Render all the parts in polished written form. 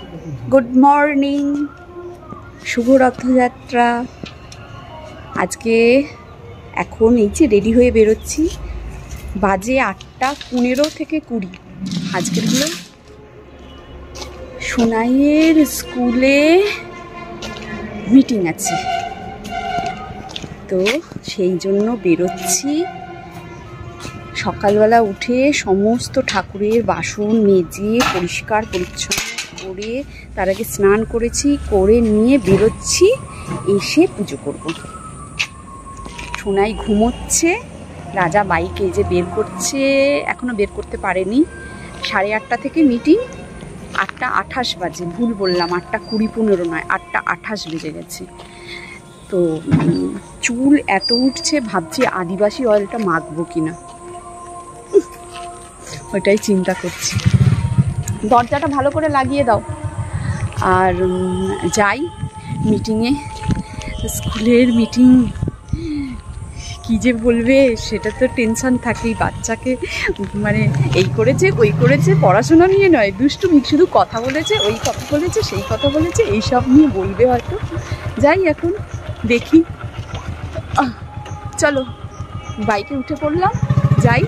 Good morning, শুভ রথযাত্রা। আজকে এখন এই যে রেডি হয়ে বেরোচ্ছি, বাজে 8:15 থেকে 20। আজকের হলো সোনাইয়ের স্কুলে মিটিং আছে, তো সেই জন্য বেরোচ্ছি। সকালবেলা উঠে সমস্ত ঠাকুরের বাসন মেজে পরিষ্কার পরিচ্ছন্ন করে তার আগে স্নান করেছি, করে নিয়ে বেরোচ্ছি, এসে পুজো করব। সোনাই ঘুমোচ্ছে, রাজা বাইকে যে বের করছে, এখনো বের করতে পারেনি। 8:30 থেকে মিটিং, 8:28 বাজে, ভুল বললাম, 8:20-15 নয়, 8:28 বেজে গেছে। তো চুল এত উঠছে, ভাবছি আদিবাসী অয়েলটা মাখবো কিনা, ওইটাই চিন্তা করছি। দরজাটা ভালো করে লাগিয়ে দাও। আর যাই মিটিংয়ে, স্কুলের মিটিং, কী যে বলবে সেটা তো টেনশন থাকেই। বাচ্চাকে মানে এই করেছে ওই করেছে, পড়াশোনা নিয়ে নয়, দুষ্টুমি, শুধু কথা বলেছে, ওই কথা বলেছে, সেই কথা বলেছে, এইসব নিয়ে বলবে হয়তো। যাই এখন দেখি, চলো বাইকে উঠে পড়লাম, যাই।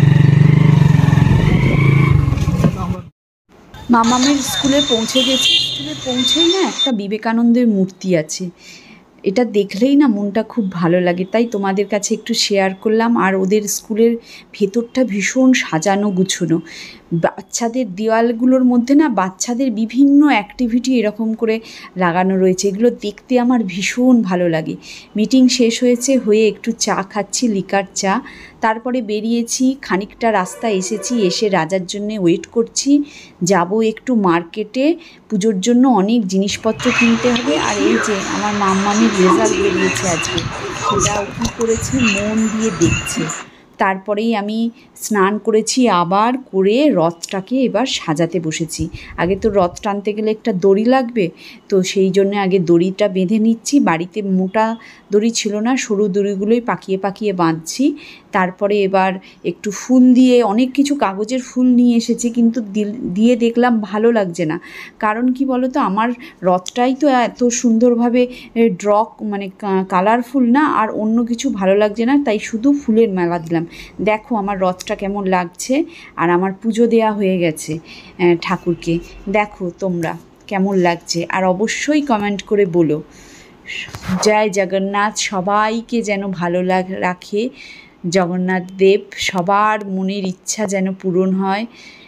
মামামের স্কুলে পৌঁছে গেছি। স্কুলে পৌঁছেই না একটা বিবেকানন্দের মূর্তি আছে, এটা দেখলেই না মনটা খুব ভালো লাগে, তাই তোমাদের কাছে একটু শেয়ার করলাম। আর ওদের স্কুলের ভেতরটা ভীষণ সাজানো গুছানো। বাচ্চাদের দেওয়ালগুলোর মধ্যে না বাচ্চাদের বিভিন্ন অ্যাক্টিভিটি এরকম করে লাগানো রয়েছে, এগুলো দেখতে আমার ভীষণ ভালো লাগে। মিটিং শেষ হয়েছে, হয়ে একটু চা খাচ্ছি, লিকার চা। তারপরে বেরিয়েছি, খানিকটা রাস্তা এসেছি, এসে রাজার জন্যে ওয়েট করছি। যাব একটু মার্কেটে, পুজোর জন্য অনেক জিনিসপত্র কিনতে হবে। আর এই যে আমার মাম্মামের রেজাল্ট বেরিয়েছে আজকে, সেটাও কী করেছে মন দিয়ে দেখছে। তারপরেই আমি স্নান করেছি, আবার করে রথটাকে এবার সাজাতে বসেছি। আগে তো রথ টানতে গেলে একটা দড়ি লাগবে, তো সেই জন্য আগে দড়িটা বেঁধে নিচ্ছি। বাড়িতে মোটা দড়ি ছিল না, সরু দড়িগুলোই পাকিয়ে পাকিয়ে বাঁধছি। তারপরে এবার একটু ফুল দিয়ে, অনেক কিছু কাগজের ফুল নিয়ে এসেছি, কিন্তু দিয়ে দেখলাম ভালো লাগছে না। কারণ কি বলো তো, আমার রথটাই তো এত সুন্দরভাবে মানে কালারফুল না, আর অন্য কিছু ভালো লাগছে না, তাই শুধু ফুলের মালা দিলাম। দেখো আমার রথটা কেমন লাগছে। আর আমার পুজো দেয়া হয়ে গেছে ঠাকুরকে, দেখো তোমরা কেমন লাগছে। আর অবশ্যই কমেন্ট করে বলো। জয় জগন্নাথ, সবাইকে যেন ভালো রাখে জগন্নাথ দেব, সবার মনের ইচ্ছা যেন পূরণ হয়।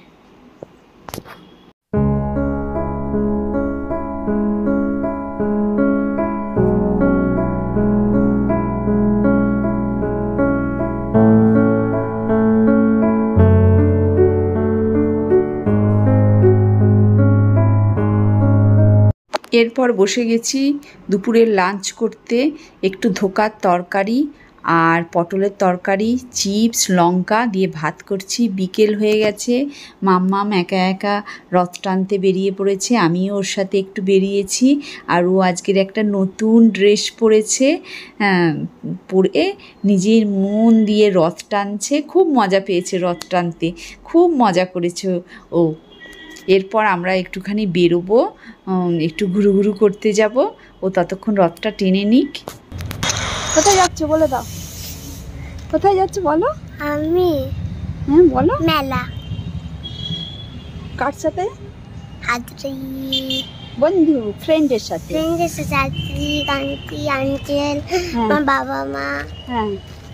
এরপর বসে গেছি দুপুরের লাঞ্চ করতে। একটু ধোকার তরকারি আর পটলের তরকারি, চিপস, লঙ্কা দিয়ে ভাত করছি। বিকেল হয়ে গেছে, মাম্মাম একা একা রথ টানতে বেরিয়ে পড়েছে, আমিও ওর সাথে একটু বেরিয়েছি। আর ও আজকের একটা নতুন ড্রেস পরেছে, পরে নিজের মন দিয়ে রথ টানছে, খুব মজা পেয়েছে রথ টানতে, খুব মজা করেছে ও। এরপর আমরা একটুখানি বেরোবো, একটু ঘুরু ঘুরু করতে যাব, ও ততক্ষণ রথটা টেনে নিক। কোথায় যাচ্ছ বলে দাও, কোথায় যাচ্ছ বলো? আমি বলো। মেলা। কার সাথে? বন্ধু, ফ্রেন্ডের সাথে। চাচি, আন্টি, আঙ্কেল, আমার বাবা মা। হ্যাঁ,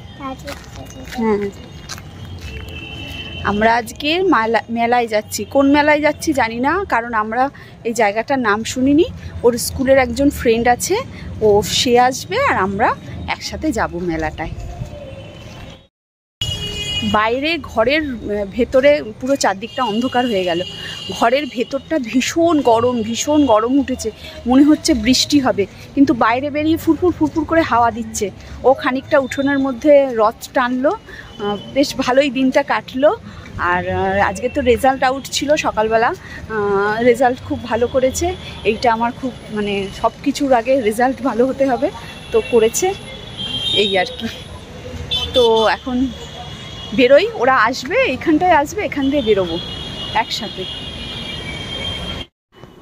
আমরা আজকে মেলায় যাচ্ছি। কোন মেলায় যাচ্ছি জানি না, কারণ আমরা এই জায়গাটার নাম শুনিনি। ওর স্কুলের একজন ফ্রেন্ড আছে, সে আসবে, আর আমরা একসাথে যাব মেলাটায়। বাইরে ঘরের ভেতরে পুরো চারদিকটা অন্ধকার হয়ে গেল, ঘরের ভেতরটা ভীষণ গরম উঠেছে, মনে হচ্ছে বৃষ্টি হবে, কিন্তু বাইরে বেরিয়ে ফুরফুর ফুরফুর করে হাওয়া দিচ্ছে। ও খানিকটা উঠোনের মধ্যে রথ টানলো, বেশ ভালোই দিনটা কাটলো। আর আজকে তো রেজাল্ট আউট ছিল সকালবেলা, রেজাল্ট খুব ভালো করেছে। এইটা আমার খুব মানে সব কিছুর আগে রেজাল্ট ভালো হতে হবে, তো করেছে, এই আর কি। তো এখন বেরোই, ওরা আসবে, এইখানটায় আসবে, এখান দিয়ে বেরোবো একসাথে।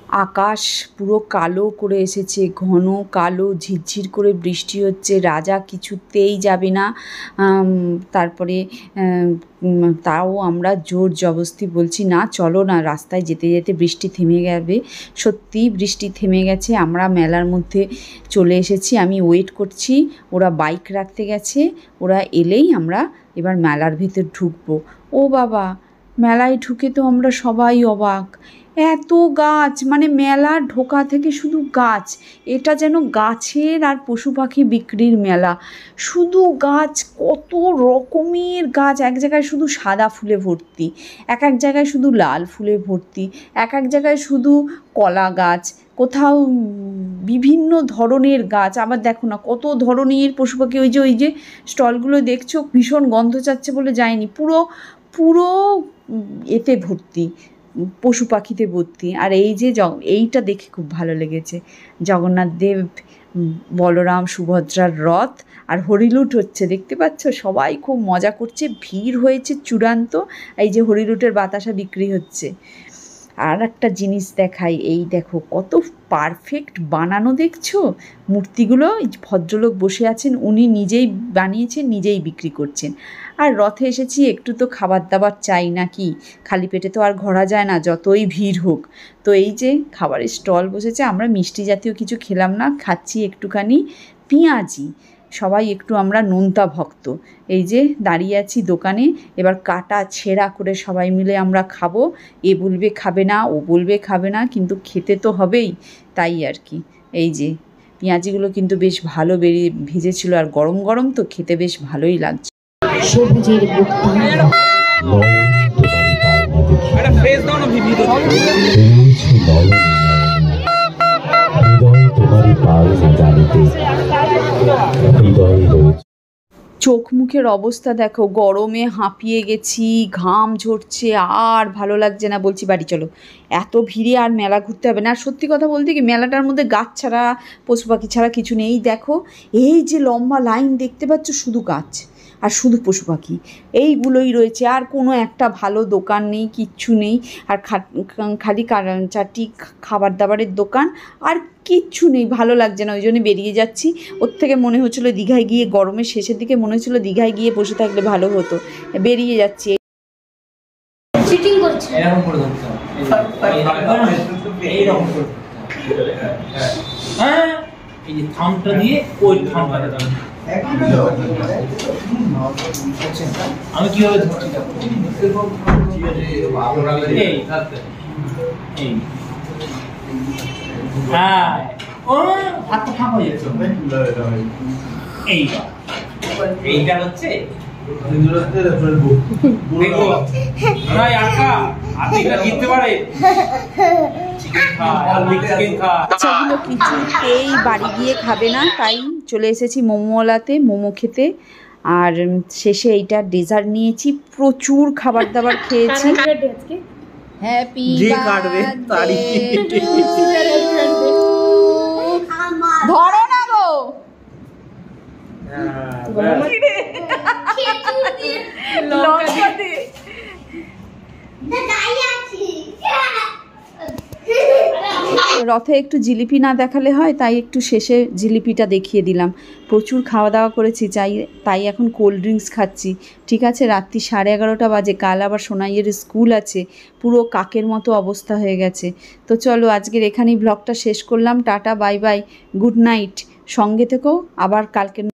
আকাশ পুরো কালো করে এসেছে, ঘন কালো, ঝিরঝির করে বৃষ্টি হচ্ছে। রাজা কিছুতেই যাবে না। তারপরে তাও আমরা জোর জবরদস্তি বলছি, না চলো না, রাস্তায় যেতে যেতে বৃষ্টি থেমে যাবে। সত্যিই বৃষ্টি থেমে গেছে, আমরা মেলার মধ্যে চলে এসেছি। আমি ওয়েট করছি, ওরা বাইক রাখতে গেছে, ওরা এলেই আমরা এবার মেলার ভেতর ঢুকবো। ও বাবা, মেলায় ঢুকে তো আমরা সবাই অবাক, এত গাছ, মানে মেলা ঢোকা থেকে শুধু গাছ। এটা যেন গাছের আর পশু পাখি বিক্রির মেলা, শুধু গাছ, কত রকমের গাছ। এক জায়গায় শুধু সাদা ফুলে ভর্তি, এক এক জায়গায় শুধু লাল ফুলে ভর্তি, এক এক জায়গায় শুধু কলা গাছ, কোথাও বিভিন্ন ধরনের গাছ। আবার দেখো না কত ধরনের পশু পাখি। ওই যে স্টলগুলো দেখছো, ভীষণ গন্ধ চাচ্ছে বলে যায়নি, পুরো পুরো এতে ভর্তি, পশু পাখিতে ভর্তি। আর এই যে এইটা দেখে খুব ভালো লেগেছে, জগন্নাথ দেব, বলরাম, সুভদ্রার রথ, আর হরিলুট হচ্ছে, দেখতে পাচ্ছ, সবাই খুব মজা করছে, ভিড় হয়েছে চূড়ান্ত। এই যে হরিলুটের বাতাসা বিক্রি হচ্ছে। আর একটা জিনিস দেখাই, এই দেখো কত পারফেক্ট বানানো, দেখছো মূর্তিগুলো। ভদ্রলোক বসে আছেন, উনি নিজেই বানিয়েছেন, নিজেই বিক্রি করছেন। আর রথে এসেছি, একটু তো খাবার দাবার চাই নাকি, খালি পেটে তো আর ঘোরা যায় না যতই ভিড় হোক। তো এই যে খাবারের স্টল বসেছে, আমরা মিষ্টি জাতীয় কিছু খেলাম না, খাচ্ছি একটুখানি পেঁয়াজি। সবাই একটু আমরা নোনতা ভক্ত। এই যে দাঁড়িয়ে আছি দোকানে, এবার কাটা ছেঁড়া করে সবাই মিলে আমরা খাবো। এ বলবে খাবে না, ও বলবে খাবে না, কিন্তু খেতে তো হবেই, তাই আর কি। এই যে পেঁয়াজিগুলো কিন্তু বেশ ভালো ভেজেছিল, আর গরম গরম তো খেতে বেশ ভালোই লাগছে। সবুজের মুক্তি চোখ মুখের অবস্থা দেখো, গরমে হাঁপিয়ে গেছি, ঘাম ঝরছে, আর ভালো লাগছে না, বলছি বাড়ি চলো, এত ভিড়ে আর মেলা ঘুরতে হবে না। আর সত্যি কথা বলতে কি, মেলাটার মধ্যে গাছ ছাড়া, পশু পাখি ছাড়া কিছু নেই। দেখো এই যে লম্বা লাইন দেখতে পাচ্ছ, শুধু গাছ আর শুধু পশু পাখি, এইগুলোই রয়েছে। আর কোনো একটা ভালো দোকান নেই, কিচ্ছু নেই। আর খালি চারটি খাবার দাবারের দোকান, আর কিচ্ছু নেই, ভালো লাগছে না, ওই জন্য বেরিয়ে যাচ্ছি। ওর থেকে মনে হচ্ছিলো দীঘায় গিয়ে, গরমের শেষের দিকে মনে হচ্ছিলো দীঘায় গিয়ে বসে থাকলে ভালো হতো, বেরিয়ে যাচ্ছি। চিটিং করছে, এরকম করে ধরতে হবে, এইরকম করে, হ্যাঁ, এই যে থামটা দিয়ে ওই থামটাতে ধরতে হবে। আমি কিভাবে ধরছি দেখো, এই এই হ্যাঁ, ও হাতটা ফাঁক হয়ে যাচ্ছে, এইটা হচ্ছে দেখো নাই আটকা আর্ধেকটা জিততে পারে। বাচ্চাগুলো কিছুতেই বাড়ি গিয়ে খাবে না, তাই চলে এসেছি মোমোওয়ালাতে মোমো খেতে। আর শেষে এইটা ডেজার্ট নিয়েছি, প্রচুর খাবার দাবার খেয়েছি। হ্যাপি ধরো না গো, রথে একটু জিলিপি না দেখালে হয়, তাই একটু শেষে জিলিপিটা দেখিয়ে দিলাম। প্রচুর খাওয়া দাওয়া করেছি, তাই এখন কোল্ড ড্রিঙ্কস খাচ্ছি। ঠিক আছে, রাত্রি 11:30 বাজে, কাল আবার সোনাইয়ের স্কুল আছে, পুরো কাকের মতো অবস্থা হয়ে গেছে। তো চলো আজকের এখানেই ব্লগটা শেষ করলাম, tata bye bye, good night, সঙ্গে থেকো, আবার কালকে